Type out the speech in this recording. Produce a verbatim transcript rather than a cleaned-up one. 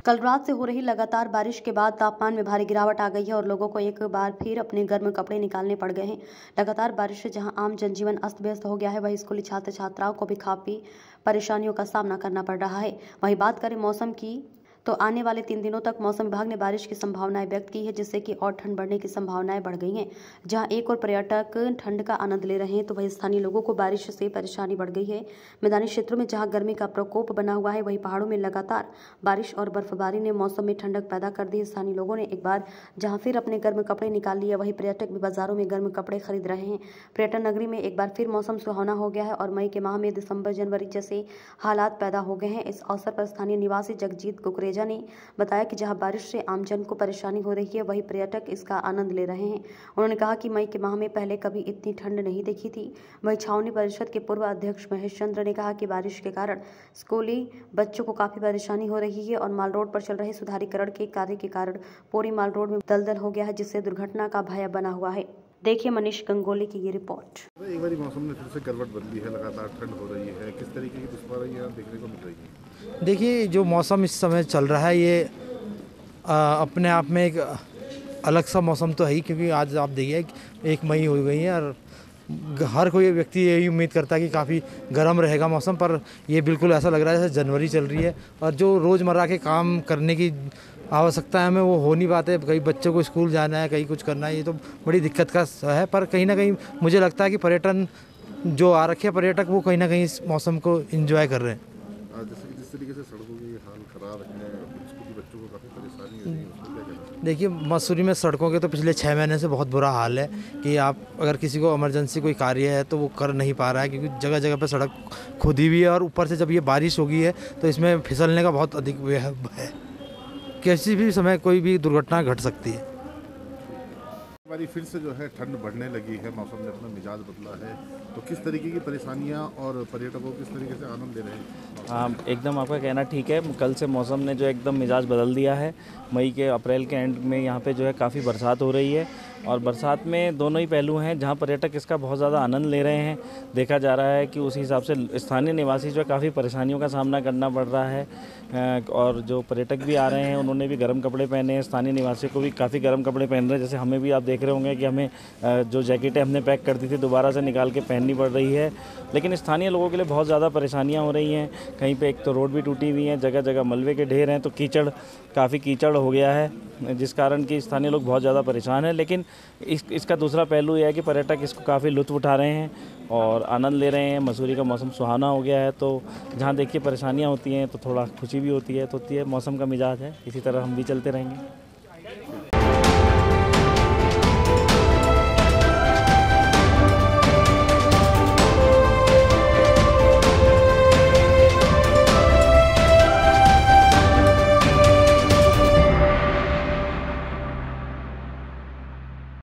कल रात से हो रही लगातार बारिश के बाद तापमान में भारी गिरावट आ गई है और लोगों को एक बार फिर अपने गर्म कपड़े निकालने पड़ गए हैं। लगातार बारिश से जहां आम जनजीवन अस्त व्यस्त हो गया है, वहीं स्कूली छात्र छात्राओं को भी काफ़ी परेशानियों का सामना करना पड़ रहा है। वहीं बात करें मौसम की, तो आने वाले तीन दिनों तक मौसम विभाग ने बारिश की संभावनाएं व्यक्त की है, जिससे कि और ठंड बढ़ने की संभावनाएं बढ़ गई हैं। जहां एक और पर्यटक ठंड का आनंद ले रहे हैं, तो वहीं स्थानीय लोगों को बारिश से परेशानी बढ़ गई है। मैदानी क्षेत्रों में जहां गर्मी का प्रकोप बना हुआ है, वहीं पहाड़ों में लगातार बारिश और बर्फबारी ने मौसम में ठंडक पैदा कर दी है। स्थानीय लोगों ने एक बार जहां फिर अपने गर्म कपड़े निकाल लिए, वहीं पर्यटक भी बाजारों में गर्म कपड़े खरीद रहे हैं। पर्यटन नगरी में एक बार फिर मौसम सुहावना हो गया है और मई के माह में दिसंबर जनवरी जैसे हालात पैदा हो गए हैं। इस अवसर पर स्थानीय निवासी जगजीत कुकरेजा ने बताया कि जहां बारिश से आमजन को परेशानी हो रही है, वहीं पर्यटक इसका आनंद ले रहे हैं। उन्होंने कहा कि मई के माह में पहले कभी इतनी ठंड नहीं देखी थी। वहीं छावनी परिषद के पूर्व अध्यक्ष महेश चंद्र ने कहा कि बारिश के कारण स्कूली बच्चों को काफी परेशानी हो रही है और माल रोड पर चल रहे सुधारीकरण के कार्य के कारण पूरी माल रोड में दलदल हो गया है, जिससे दुर्घटना का भय बना हुआ है। देखिए मनीष गंगोली की ये रिपोर्ट। एक बार मौसम में फिर से करवट बदली है, लगातार ठंड हो रही है, किस तरीके की दुश्वारियां देखने को मिल रही है? देखिए, जो मौसम इस समय चल रहा है, ये आ, अपने आप में एक अलग सा मौसम तो है ही, क्योंकि आज आप देखिए एक मई हो गई है और हर कोई व्यक्ति यही उम्मीद करता है कि काफ़ी गर्म रहेगा मौसम, पर ये बिल्कुल ऐसा लग रहा है जैसे जनवरी चल रही है और जो रोज़मर्रा के काम करने की आवश्यकता है हमें वो हो नहीं पाते। कई बच्चों को स्कूल जाना है, कहीं कुछ करना है, ये तो बड़ी दिक्कत का है। पर कहीं ना कहीं मुझे लगता है कि पर्यटन जो आ रखे पर्यटक, वो कहीं ना कहीं इस मौसम को एंजॉय कर रहे हैं। जैसे जिस तरीके से सड़कों की हाल खराब है, स्कूली बच्चों को काफ़ी परेशानी हो रही है, उसको क्या कहना? देखिए, मसूरी में सड़कों के तो पिछले छः महीने से बहुत बुरा हाल है कि आप अगर किसी को इमरजेंसी कोई कार्य है तो वो कर नहीं पा रहा है, क्योंकि जगह जगह पर सड़क खुदी हुई है और ऊपर से जब ये बारिश होगी है तो इसमें फिसलने का बहुत अधिक है। किसी भी समय कोई भी दुर्घटना घट सकती है। हमारी फिर से जो है ठंड बढ़ने लगी है, मौसम ने अपना मिजाज बदला है, तो किस तरीके की परेशानियां और पर्यटकों किस तरीके से आनंद ले रहे हैं? हाँ, एकदम आपका कहना ठीक है। कल से मौसम ने जो एकदम मिजाज बदल दिया है। मई के अप्रैल के एंड में यहाँ पे जो है काफ़ी बरसात हो रही है और बरसात में दोनों ही पहलू हैं। जहाँ पर्यटक इसका बहुत ज़्यादा आनंद ले रहे हैं, देखा जा रहा है कि उस हिसाब से स्थानीय निवासी जो है काफ़ी परेशानियों का सामना करना पड़ रहा है। और जो पर्यटक भी आ रहे हैं उन्होंने भी गर्म कपड़े पहने हैं, स्थानीय निवासियों को भी काफ़ी गर्म कपड़े पहन रहे हैं। जैसे हमें भी आप देख रहे होंगे कि हमें जो जैकेटें हमने पैक कर दी थी दोबारा से निकाल के पहननी पड़ रही है। लेकिन स्थानीय लोगों के लिए बहुत ज़्यादा परेशानियाँ हो रही हैं। कहीं पे एक तो रोड भी टूटी हुई है, जगह जगह मलबे के ढेर हैं, तो कीचड़ काफ़ी कीचड़ हो गया है, जिस कारण कि स्थानीय लोग बहुत ज़्यादा परेशान हैं। लेकिन इस इसका दूसरा पहलू यह है कि पर्यटक इसको काफ़ी लुत्फ़ उठा रहे हैं और आनंद ले रहे हैं। मसूरी का मौसम सुहाना हो गया है, तो जहाँ देखिए परेशानियाँ होती हैं तो थोड़ा खुशी भी होती है, तो होती है। मौसम का मिजाज है, इसी तरह हम भी चलते रहेंगे।